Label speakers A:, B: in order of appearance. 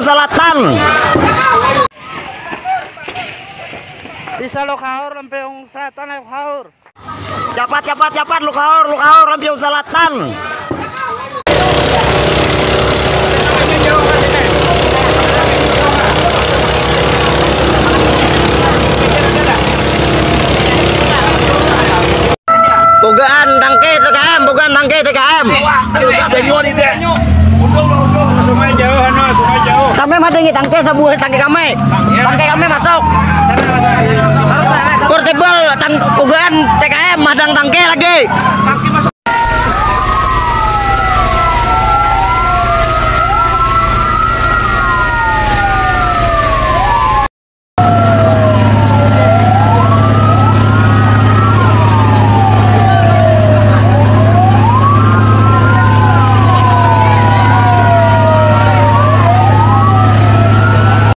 A: Selatan.
B: Bisa Lukaur Lampion Selatan Lukaur.
A: Cepat Lukaur Lampion Selatan. Bukan tangke TKM. Kami madengi tangke sebuah tangke kami masuk. Portable bukan TKM madang tangke.